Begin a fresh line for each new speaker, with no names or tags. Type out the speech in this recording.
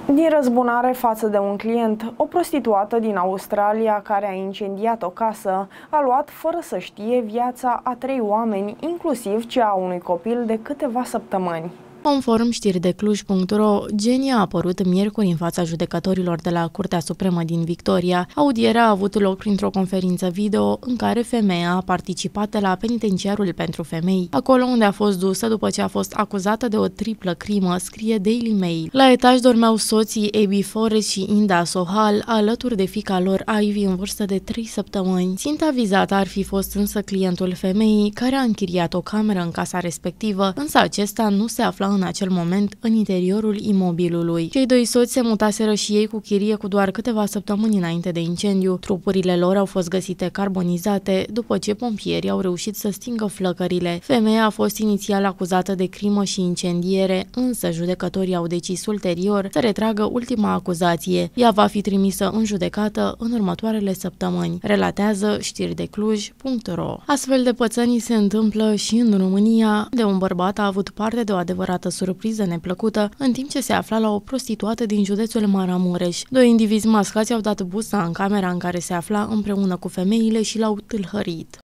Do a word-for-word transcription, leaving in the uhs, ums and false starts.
Din răzbunare față de un client, o prostituată din Australia care a incendiat o casă a luat fără să știe viața a trei oameni, inclusiv cea a unui copil de câteva săptămâni.
Conform știri de Cluj punct ro, Jenny a apărut miercuri în fața judecătorilor de la Curtea Supremă din Victoria. Audierea a avut loc printr-o conferință video în care femeia a participat la penitenciarul pentru femei, acolo unde a fost dusă după ce a fost acuzată de o triplă crimă, scrie Daily Mail. La etaj dormeau soții Abby Forrest și Inda Sohal, alături de fiica lor Ivy în vârstă de trei săptămâni. Ținta vizată ar fi fost însă clientul femeii, care a închiriat o cameră în casa respectivă, însă acesta nu se afla în acel moment în interiorul imobilului. Cei doi soți se mutaseră și ei cu chirie cu doar câteva săptămâni înainte de incendiu. Trupurile lor au fost găsite carbonizate după ce pompierii au reușit să stingă flăcările. Femeia a fost inițial acuzată de crimă și incendiere, însă judecătorii au decis ulterior să retragă ultima acuzație. Ea va fi trimisă în judecată în următoarele săptămâni, relatează știri de Cluj punct ro. Astfel de pățănii se întâmplă și în România, de un bărbat a avut parte de o adevărată surpriză neplăcută în timp ce se afla la o prostituată din județul Maramureș. Doi indivizi mascați au dat busa în camera în care se afla împreună cu femeile și l-au tâlhărit.